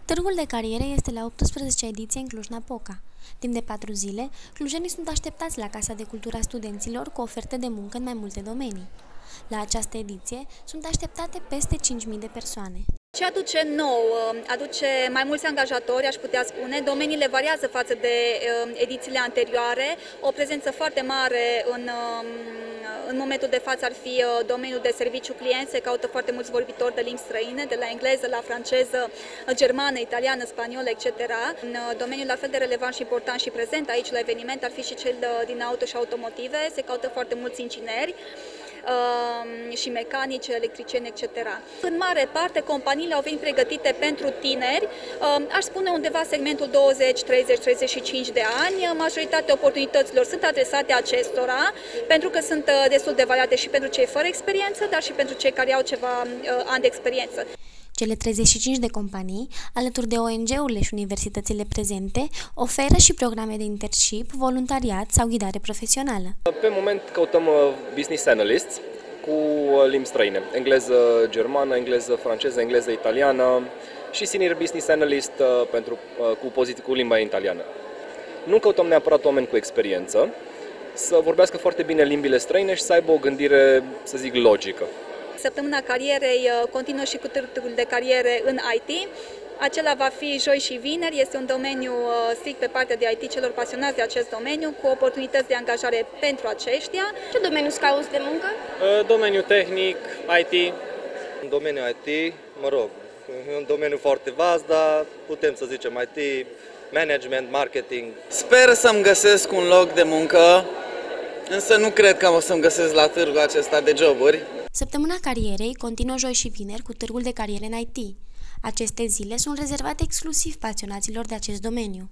Târgul de cariere este la 18-a ediție în Cluj-Napoca. Timp de 4 zile, clujenii sunt așteptați la Casa de Cultură a Studenților cu oferte de muncă în mai multe domenii. La această ediție sunt așteptate peste 5.000 de persoane. Ce aduce nou? Aduce mai mulți angajatori, aș putea spune. Domeniile variază față de edițiile anterioare. O prezență foarte mare în momentul de față ar fi domeniul de serviciu client. Se caută foarte mulți vorbitori de limbi străine, de la engleză, la franceză, germană, italiană, spaniolă, etc. Un domeniul la fel de relevant și important și prezent aici la eveniment ar fi și cel din auto și automotive. Se caută foarte mulți ingineri și mecanici, electricieni, etc. În mare parte, companiile au venit pregătite pentru tineri, aș spune undeva segmentul 20, 30, 35 de ani. Majoritatea oportunităților sunt adresate acestora, pentru că sunt destul de variate și pentru cei fără experiență, dar și pentru cei care au ceva ani de experiență. Cele 35 de companii, alături de ONG-urile și universitățile prezente, oferă și programe de internship, voluntariat sau ghidare profesională. Pe moment căutăm business analysts cu limbi străine, engleză, germană, engleză, franceză, engleză, italiană și senior business analyst cu limba italiană. Nu căutăm neapărat oameni cu experiență, să vorbească foarte bine limbile străine și să aibă o gândire, să zic, logică. Săptămâna carierei continuă și cu târgul de cariere în IT. Acela va fi joi și vineri, este un domeniu strict pe partea de IT celor pasionați de acest domeniu, cu oportunități de angajare pentru aceștia. Ce domeniu cauți de muncă? Domeniul tehnic, IT. În domeniul IT, e un domeniu foarte vast, dar putem să zicem IT, management, marketing. Sper să-mi găsesc un loc de muncă, însă nu cred că o să-mi găsesc la târgul acesta de joburi. Săptămâna carierei continuă joi și vineri cu târgul de cariere în IT. Aceste zile sunt rezervate exclusiv pasionaților de acest domeniu.